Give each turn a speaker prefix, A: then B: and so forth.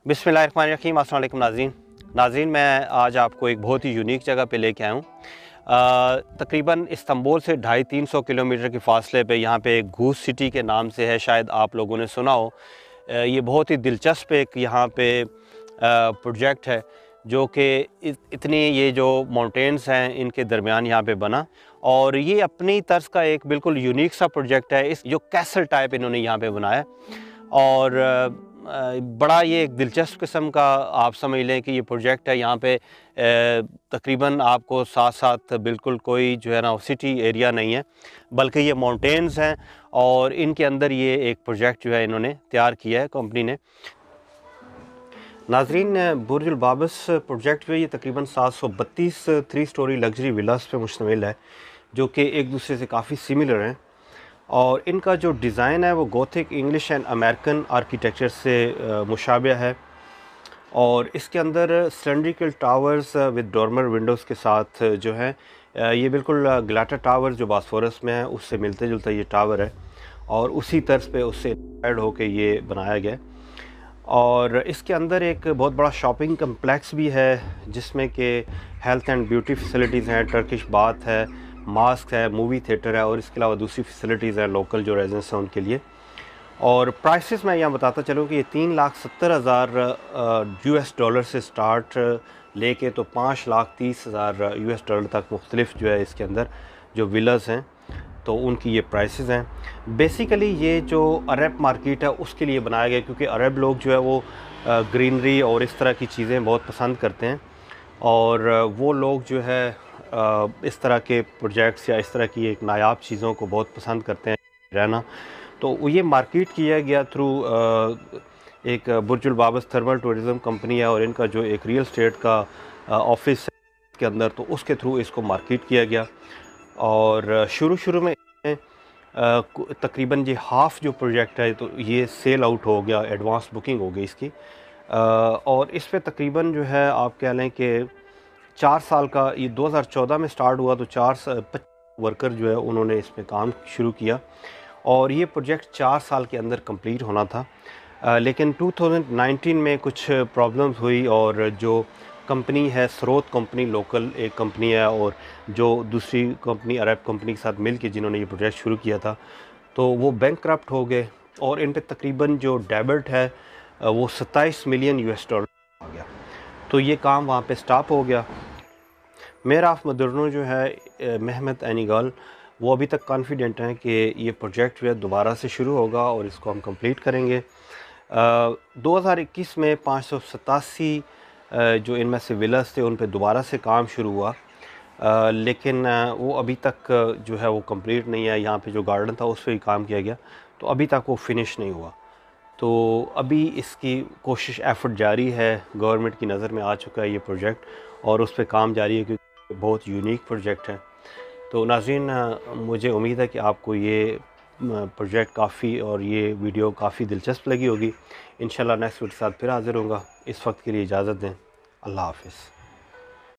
A: बिस्मिल्लाहिर्रहमानिर्रहीम। अस्सलाम वालेकुम नाज़रीन, मैं आज आपको एक बहुत ही यूनिक जगह पे लेके आया हूँ। तकरीबन इस्तांबुल से 250-300 किलोमीटर के फासले पे यहाँ पे घूस सिटी के नाम से है, शायद आप लोगों ने सुना हो। ये बहुत ही दिलचस्प एक यहाँ पे प्रोजेक्ट है जो कि इतनी ये जो माउंटेन्स हैं इनके दरमियान यहाँ पे बना, और ये अपनी तर्ज का एक बिल्कुल यूनिक सा प्रोजेक्ट है। इस जो कैसल टाइप इन्होंने यहाँ पे बनाया, और बड़ा ये एक दिलचस्प किस्म का आप समझ लें कि ये प्रोजेक्ट है। यहाँ पे तकरीबन आपको साथ साथ बिल्कुल कोई जो है ना सिटी एरिया नहीं है, बल्कि ये माउंटेन्स हैं, और इनके अंदर ये एक प्रोजेक्ट जो है इन्होंने तैयार किया है कंपनी ने। नाज़रीन, बुर्ज अल बाबस प्रोजेक्ट जो है ये तकरीबन 732 3 स्टोरी लग्जरी विलास पे मुश्तमिल है, जो कि एक दूसरे से काफ़ी सिमिलर हैं, और इनका जो डिज़ाइन है वो gothic English and American architecture से मुशाबह है। और इसके अंदर cylindrical towers with dormer windows के साथ जो है ये बिल्कुल ग्लाटा टावर जो बॉस्फोरस में है उससे मिलते जुलता ये टावर है, और उसी तर्ज पे उससे इंस्पायर्ड होकर ये बनाया गया। और इसके अंदर एक बहुत बड़ा शॉपिंग कम्प्लेक्स भी है, जिसमें कि हेल्थ एंड ब्यूटी फैसिलिटीज़ हैं, टर्किश बाथ है, मास्क है, मूवी थिएटर है, और इसके अलावा दूसरी फैसिलिटीज़ हैं लोकल जो रेजिडेंट्स हैं उनके लिए। और प्राइसेस मैं यहाँ बताता चलूँ कि ये 3,70,000 US डॉलर से स्टार्ट लेके तो 5,30,000 US डॉलर तक मुख्तलिफ जो है इसके अंदर जो विलास हैं तो उनकी ये प्राइसेस हैं। बेसिकली ये जो अरब मार्केट है उसके लिए बनाया गया, क्योंकि अरब लोग जो है वो ग्रीनरी और इस तरह की चीज़ें बहुत पसंद करते हैं, और वो लोग जो है इस तरह के प्रोजेक्ट्स या इस तरह की एक नायाब चीज़ों को बहुत पसंद करते हैं रहना। तो ये मार्केट किया गया थ्रू एक Burj Al Babas thermal tourism company है, और इनका जो एक रियल एस्टेट का ऑफिस है के अंदर, तो उसके थ्रू इसको मार्केट किया गया। और शुरू में तकरीबन ये हाफ़ जो प्रोजेक्ट है तो ये सेल आउट हो गया, एडवांस बुकिंग हो गई इसकी। और इस पे तकरीबन जो है आप कह लें कि 4 साल का, ये 2014 में स्टार्ट हुआ तो 4 वर्कर जो है उन्होंने इस पे काम शुरू किया, और ये प्रोजेक्ट 4 साल के अंदर कंप्लीट होना था। लेकिन 2019 में कुछ प्रॉब्लम्स हुई, और जो कंपनी है स्रोत कंपनी लोकल एक कंपनी है, और जो दूसरी कंपनी अरब कंपनी के साथ मिल के जिन्होंने ये प्रोजेक्ट शुरू किया था, तो वो बैंकक्रप्ट हो गए, और इन पे तकरीबन जो डेब्ट है वो 27 मिलियन US डॉलर आ गया। तो ये काम वहाँ पे स्टॉप हो गया। मेयर ऑफ मदरनो जो है महमद एनीगाल, वो अभी तक कॉन्फिडेंट हैं कि ये प्रोजेक्ट जो है दोबारा से शुरू होगा और इसको हम कंप्लीट करेंगे। 2021 में 587 जो इनमें से विलास थे उन पे दोबारा से काम शुरू हुआ, लेकिन वो अभी तक जो है वो कंप्लीट नहीं है। यहाँ पे जो गार्डन था उस पर ही काम किया गया, तो अभी तक वो फिनिश नहीं हुआ। तो अभी इसकी कोशिश एफ़र्ट जारी है, गवर्नमेंट की नज़र में आ चुका है ये प्रोजेक्ट, और उस पर काम जारी है, क्योंकि बहुत यूनिक प्रोजेक्ट है। तो नाज़रीन, मुझे उम्मीद है कि आपको ये प्रोजेक्ट काफ़ी और ये वीडियो काफ़ी दिलचस्प लगी होगी। इंशाल्लाह नेक्स्ट वीडियो के साथ फिर हाज़िर होऊंगा। इस वक्त के लिए इजाज़त दें। अल्लाह हाफ़िज़।